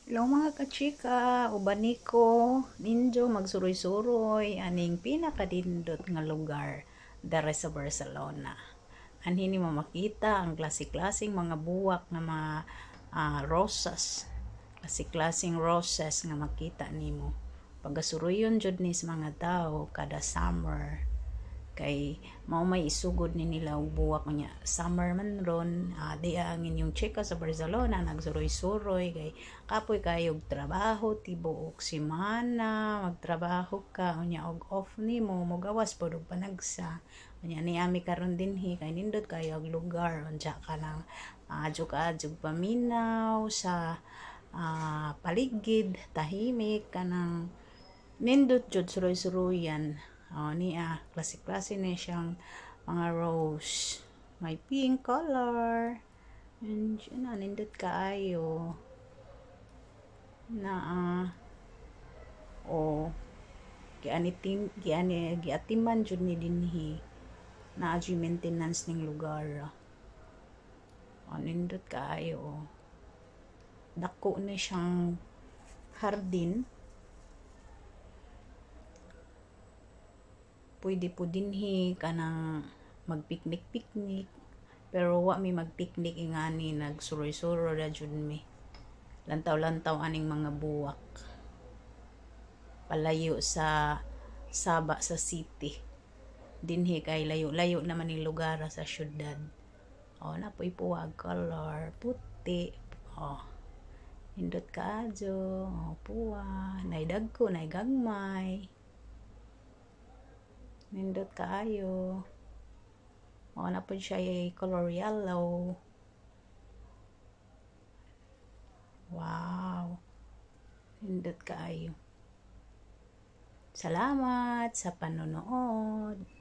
Hello mga kachika, ubani ko, ninjo magsuroy-suroy, aning pinakadindot nga lugar dere sa Barcelona. Anhin mo makita ang klase-klaseng mga buwak nga mga rosas. Klase-klaseng roses nga makita nimo. Pagasuroyon jud ni sa mga tao kada summer. Kay mao may isugod ni nila og buwak niya summer man ron, di ang inyong chika sa Barcelona nagsuroy-suroy kay kapoy kayog trabaho tibuok semana magtrabaho ka unya og off nimo mogawas pod og panagsa unya ni ami karon dinhi kay nindot kayo og lugar unya ka nang adjog paminaw sa paligid tahimik kanang nindot jud suroy-suroyan. Niya klase-klase ni siyang mga rose, may pink color and nindot kaayo na giatiman jud ni dinhi na adyo maintenance ning lugar. Nindot kaayo dako ni siyang hardin. Pwede po dinhi kanang magpiknik-piknik pero wa mi magpiknik ingani nagsuroy-suroy ra jud mi. Lantaw-lantaw aning mga buwak palayo sa Saba sa city dinhi kay layo-layo naman ning lugar sa syudad. Napoy puwag color puti. Indot kaadyo puwa nay dagko nay gagmay nindot kaayo. Na po siya color yellow. Wow, nindot kaayo. Salamat sa panonood.